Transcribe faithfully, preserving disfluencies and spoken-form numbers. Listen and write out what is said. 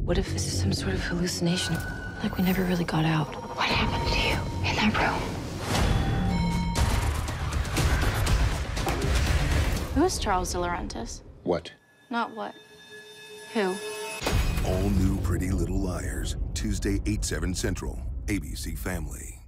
What if this is some sort of hallucination? Like we never really got out. What happened to you in that room? Who is Charles De Laurentiis? What? Not what. Who? All new Pretty Little Liars, Tuesday, eight, seven Central, A B C Family.